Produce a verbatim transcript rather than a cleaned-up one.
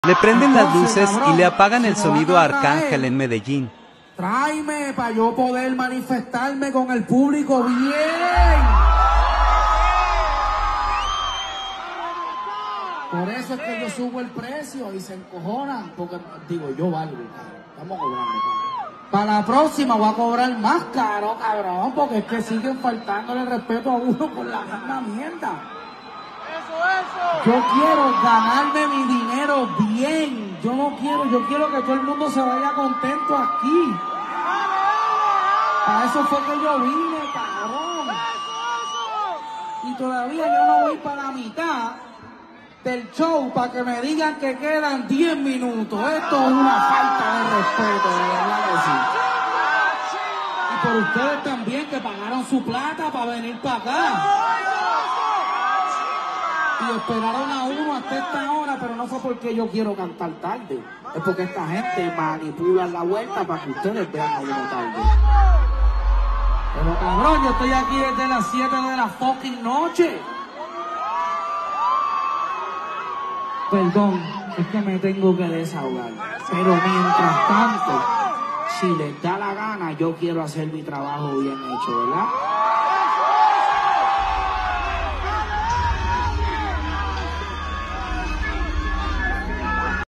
Le prenden las Entonces, luces cabrón, y le apagan el si me van sonido a a Arcángel traer, en Medellín. Tráeme para yo poder manifestarme con el público bien. Por eso es que yo subo el precio y se encojonan, porque digo, yo valgo, cabrón. Estamos cobrando, cabrón. Para la próxima voy a cobrar más caro, cabrón, porque es que siguen faltándole respeto a uno por la misma mierda. Yo quiero ganarme mi dinero bien. Yo no quiero, yo quiero que todo el mundo se vaya contento aquí. Para eso fue que yo vine, cabrón. Y todavía yo no voy para la mitad del show para que me digan que quedan diez minutos. Esto es una falta de respeto, de verdad que sí. Y por ustedes también que pagaron su plata para venir para acá. Y esperaron a uno hasta esta hora, pero no fue porque yo quiero cantar tarde. Es porque esta gente manipula la vuelta para que ustedes vean a uno tarde. Pero cabrón, yo estoy aquí desde las siete de la fucking noche. Perdón, es que me tengo que desahogar. Pero mientras tanto, si les da la gana, yo quiero hacer mi trabajo bien hecho, ¿verdad?